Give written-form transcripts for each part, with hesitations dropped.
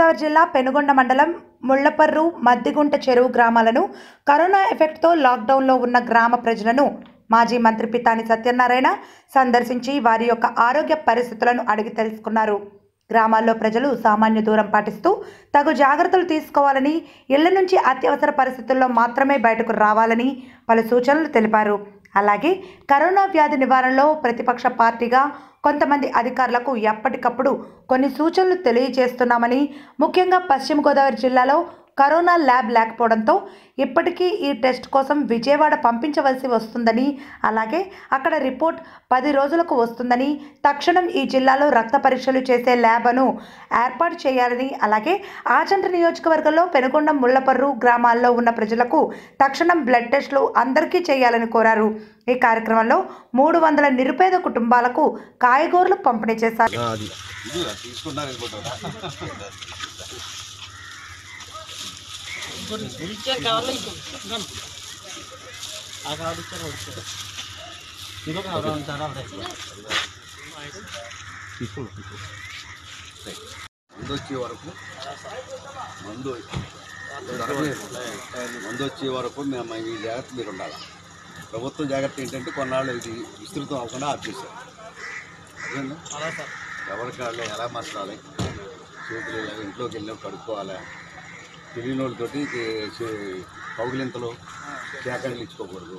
గోదావరి జిల్లా పెనుగొండ మండలం ముళ్లపర్రు, మద్దిగుంట చెరువు గ్రామాలను కరోనా ఎఫెక్ట్తో లాక్డౌన్లో ఉన్న గ్రామ ప్రజలను మాజీ మంత్రి పితాని సత్యనారాయణ సందర్శించి వారి యొక్క ఆరోగ్య పరిస్థితులను అడిగి తెలుసుకున్నారు. గ్రామాల్లో ప్రజలు సామాన్య దూరం పాటిస్తూ తగు జాగ్రత్తలు తీసుకోవాలని, ఇళ్ల నుంచి అత్యవసర పరిస్థితుల్లో మాత్రమే బయటకు రావాలని పలు సూచనలు తెలిపారు. అలాగే కరోనా వ్యాధి నివారణలో ప్రతిపక్ష పార్టీగా కొంతమంది అధికారులకు ఎప్పటికప్పుడు కొన్ని సూచనలు తెలియజేస్తున్నామని, ముఖ్యంగా పశ్చిమ గోదావరి జిల్లాలో కరోనా ల్యాబ్ లేకపోవడంతో ఇప్పటికీ ఈ టెస్ట్ కోసం విజయవాడ పంపించవలసి వస్తుందని, అలాగే అక్కడ రిపోర్ట్ 10 రోజులకు వస్తుందని, తక్షణం ఈ జిల్లాలో రక్త పరీక్షలు చేసే ల్యాబ్ను ఏర్పాటు చేయాలని, అలాగే ఆచంట నియోజకవర్గంలో పెనుగొండ, ముళ్లపర్రు గ్రామాల్లో ఉన్న ప్రజలకు తక్షణం బ్లడ్ టెస్టులు అందరికీ చేయాలని కోరారు. ఈ కార్యక్రమంలో 300 నిరుపేద కుటుంబాలకు కాయగూరలు పంపిణీ చేశారు. వచ్చే వరకు మందు వచ్చే వరకు మేము ఈ జాగ్రత్త మీరు ఉండాలి. ప్రభుత్వం జాగ్రత్త ఏంటంటే కొన్నాళ్ళు ఇది విస్తృతం అవ్వకుండా ఆపేశారు. ఎవరికి వాళ్ళు ఎలా మసలాలి, చేతులు ఇంట్లోకి వెళ్ళి కడుక్కోవాలి, తెలియని వాళ్ళతోటి కౌగిలింతలు సేకరణలు ఇచ్చుకోకూడదు.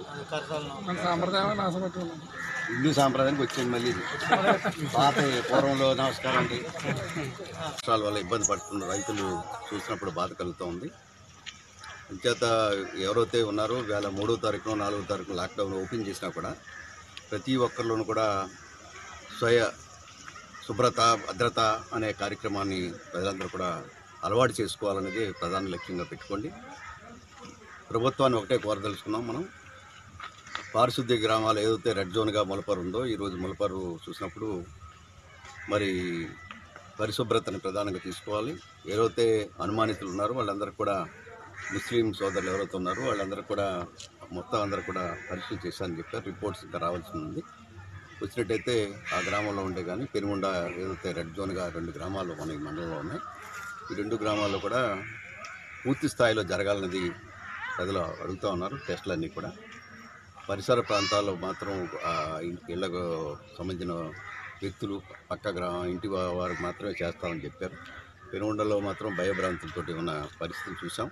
హిందూ సాంప్రదాయానికి వచ్చింది మళ్ళీ పాత పూర్వంలో. నమస్కారం అండి. వర్షాల వల్ల ఇబ్బంది పడుతున్న రైతులు చూసినప్పుడు బాధ కలుగుతూ ఉంది. అంచేత ఎవరైతే ఉన్నారో వేళ 3వ తారీఖున 4వ తారీఖున లాక్డౌన్ ఓపెన్ చేసినా కూడా ప్రతి ఒక్కరిలోనూ కూడా స్వయ శుభ్రత, భద్రత అనే కార్యక్రమాన్ని ప్రజలందరూ కూడా అలవాటు చేసుకోవాలనేది ప్రధాన లక్ష్యంగా పెట్టుకోండి. ప్రభుత్వాన్ని ఒకటే కోరదలుచుకున్నాం. మనం పారిశుద్ధ్య గ్రామాలు ఏదైతే రెడ్ జోన్గా ముళ్లపర్రు ఉందో, ఈరోజు ముళ్లపర్రు చూసినప్పుడు మరి పరిశుభ్రతను ప్రధానంగా తీసుకోవాలి. ఎవరైతే అనుమానితులు ఉన్నారో వాళ్ళందరూ కూడా, ముస్లిం సోదరులు ఎవరైతే ఉన్నారో వాళ్ళందరూ కూడా మొత్తం అందరూ కూడా పరీక్షలు చేశారని చెప్పారు. రిపోర్ట్స్ ఇంకా రావాల్సి ఉంది. వచ్చినట్టయితే ఆ గ్రామంలో ఉండే కానీ పెనుగొండ ఏదైతే రెడ్ జోన్గా 2 గ్రామాలు మన ఈ మండలంలో ఉన్నాయి, ఈ 2 గ్రామాల్లో కూడా పూర్తి స్థాయిలో జరగాలన్నది ప్రజలు అడుగుతూ ఉన్నారు. టెస్టులన్నీ కూడా పరిసర ప్రాంతాల్లో మాత్రం ఇళ్లకు సంబంధించిన వ్యక్తులు పక్క ఇంటి వారికి మాత్రమే చేస్తామని చెప్పారు. పెనుగొండలో మాత్రం భయభ్రాంతులతో ఉన్న పరిస్థితిని చూసాం.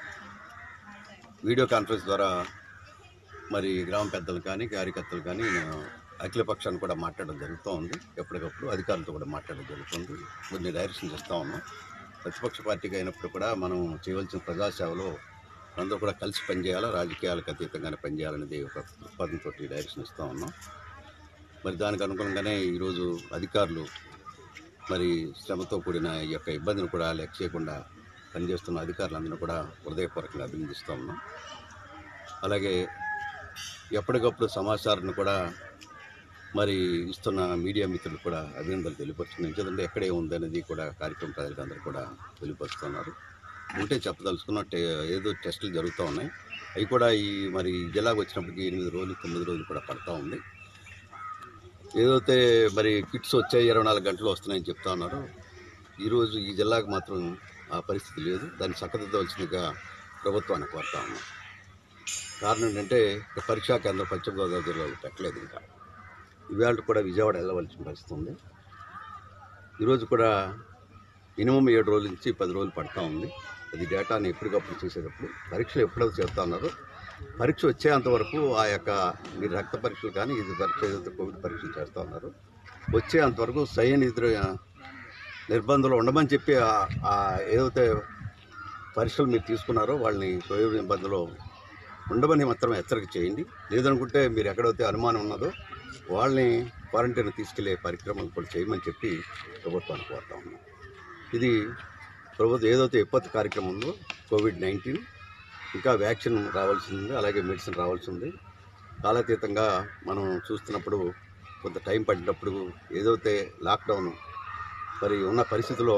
వీడియో కాన్ఫరెన్స్ ద్వారా మరి గ్రామ పెద్దలు కానీ, కార్యకర్తలు కానీ అఖిల పక్షాన్ని కూడా మాట్లాడడం జరుగుతూ ఉంది. ఎప్పటికప్పుడు అధికారులతో కూడా మాట్లాడడం జరుగుతుంది. కొన్ని డైరెక్షన్స్ ఇస్తూ ఉన్నాం. ప్రతిపక్ష పార్టీగా అయినప్పుడు కూడా మనం చేయవలసిన ప్రజాసేవలో అందరూ కూడా కలిసి పనిచేయాలా, రాజకీయాలకు అతీతంగానే పనిచేయాలనేది ఒక దృక్పథంతో డైరెక్షన్ ఇస్తూ ఉన్నాం. మరి దానికి అనుగుణంగానే ఈరోజు అధికారులు మరి శ్రమతో కూడిన ఈ యొక్క ఇబ్బందిని కూడా లెక్క చేయకుండా పనిచేస్తున్న అధికారులందరూ కూడా హృదయపూర్వకంగా అభినందిస్తూ ఉన్నాం. అలాగే ఎప్పటికప్పుడు సమాచారాన్ని కూడా మరి ఇస్తున్న మీడియా మిత్రులు కూడా అభినందనలు తెలియపరుచుకున్నాం. ఎందుకంటే ఎక్కడే ఉందనేది కూడా కార్యక్రమం ప్రజలందరూ కూడా తెలియపరుస్తున్నారు. ఉంటే చెప్పదలుచుకున్న ఏదో టెస్టులు జరుగుతూ ఉన్నాయి. అవి కూడా మరి జిల్లాకు వచ్చినప్పటికీ 8 రోజులు 9 రోజులు కూడా పడుతూ ఉంది. ఏదైతే మరి కిట్స్ వచ్చాయి 24 గంటలు వస్తున్నాయని చెప్తా ఉన్నారు. ఈరోజు ఈ జిల్లాకు మాత్రం ఆ పరిస్థితి లేదు. దాన్ని చక్కదిద్దవలసిందిగా ప్రభుత్వాన్ని కోరుతా ఉన్నాం. కారణం ఏంటంటే పరీక్షా కేంద్రం పశ్చిమ గోదావరి జిల్లాలో పెట్టలేదు. ఇంకా ఇవాళ కూడా విజయవాడ వెళ్ళవలసిన పరిస్థితి ఉంది. ఈరోజు కూడా మినిమం 7 రోజుల నుంచి 10 రోజులు పడుతూ ఉంది. అది డేటాని ఎప్పటికప్పుడు చేసేటప్పుడు పరీక్షలు ఎప్పుడైతే చేస్తూ ఉన్నారో, పరీక్ష వచ్చేంతవరకు ఆ యొక్క మీరు రక్త పరీక్షలు కానీ ఇది పరీక్ష ఏదైతే కోవిడ్ పరీక్షలు చేస్తూ ఉన్నారు వచ్చేంతవరకు నిర్బంధంలో ఉండమని చెప్పి ఏదైతే పరీక్షలు మీరు తీసుకున్నారో వాళ్ళని కోవిడ్ నిబంధనలో ఉండమని మాత్రమే హెచ్చరిక చేయండి. లేదనుకుంటే మీరు ఎక్కడైతే అనుమానం ఉన్నదో వాళ్ళని క్వారంటైన్ తీసుకెళ్లే కార్యక్రమాలు కూడా చేయమని చెప్పి ప్రభుత్వాన్ని కోరుతా ఉన్నాం. ఇది ప్రభుత్వం ఏదైతే విపత్తు కార్యక్రమం ఉందో కోవిడ్-19 ఇంకా వ్యాక్సిన్ రావాల్సింది, అలాగే మెడిసిన్ రావాల్సింది. కాలాతీతంగా మనం చూస్తున్నప్పుడు కొంత టైం పడినప్పుడు ఏదైతే లాక్డౌన్ మరి ఉన్న పరిస్థితిలో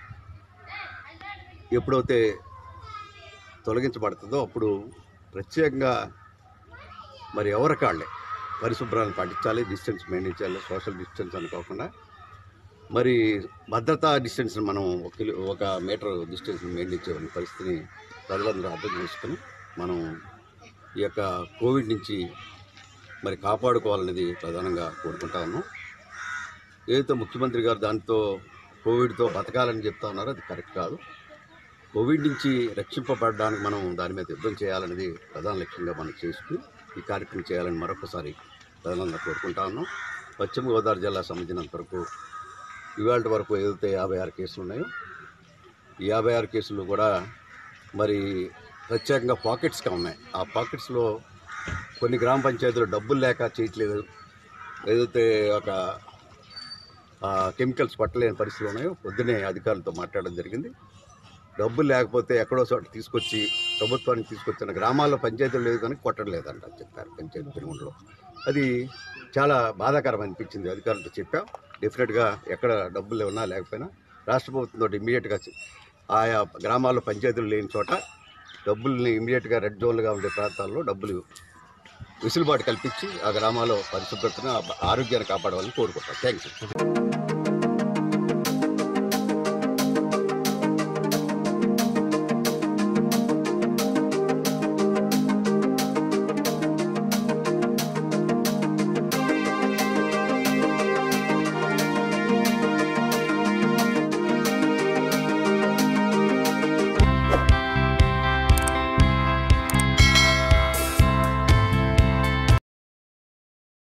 ఎప్పుడైతే తొలగించబడుతుందో అప్పుడు ప్రత్యేకంగా మరి ఎవరికాళ్ళే పరిశుభ్రాన్ని పాటించాలి, డిస్టెన్స్ మెయింటైన్ చేయాలి. సోషల్ డిస్టెన్స్ అనుకోకుండా మరి భద్రతా డిస్టెన్స్ మనం ఒక మీటర్ డిస్టెన్స్ మెయింటైన్ చేయని పరిస్థితిని ప్రజలందరూ అర్థం చేసుకుని మనం ఈ యొక్క కోవిడ్ నుంచి మరి కాపాడుకోవాలనేది ప్రధానంగా కోరుకుంటా ఉన్నాం. ఏదైతే ముఖ్యమంత్రి గారు దాంతో కోవిడ్తో బతకాలని చెప్తా ఉన్నారో అది కరెక్ట్ కాదు. కోవిడ్ నుంచి రక్షింపబడడానికి మనం దాని మీద యుద్ధం చేయాలనేది ప్రధాన లక్ష్యంగా మనం చేసుకుని ఈ కార్యక్రమం చేయాలని మరొకసారి ప్రజలందరూ కోరుకుంటా ఉన్నాం. పశ్చిమ గోదావరి జిల్లా సంబంధించినంత వరకు ఇవాళ వరకు ఏదైతే 56 కేసులు ఉన్నాయో ఈ 56 కేసులు కూడా మరి ప్రత్యేకంగా పాకెట్స్గా ఉన్నాయి. ఆ పాకెట్స్లో కొన్ని గ్రామ పంచాయతీలు డబ్బులు లేక చేయట్లేదు, ఏదైతే ఒక కెమికల్స్ పట్టలేని పరిస్థితులు ఉన్నాయో పొద్దునే అధికారులతో మాట్లాడడం జరిగింది. డబ్బులు లేకపోతే ఎక్కడో చోట తీసుకొచ్చి ప్రభుత్వానికి తీసుకొచ్చిన గ్రామాల్లో పంచాయతీలు లేదు కానీ కొట్టలేదంట చెప్పారు పంచాయతీ తిరుగుండలో. అది చాలా బాధాకరం అనిపించింది. అధికారులతో చెప్పాం, డెఫినెట్గా ఎక్కడ డబ్బులు ఉన్నా లేకపోయినా రాష్ట్ర ప్రభుత్వంతో ఇమ్మీడియట్గా ఆయా గ్రామాల్లో పంచాయతీలు లేని చోట డబ్బుల్ని ఇమ్మీడియట్గా రెడ్ జోన్లుగా ఉండే ప్రాంతాల్లో డబ్బులు వెసులుబాటు కల్పించి ఆ గ్రామాల్లో పరిశుభ్రతను ఆరోగ్యాన్ని కాపాడాలని కోరుకుంటాం. థ్యాంక్స్.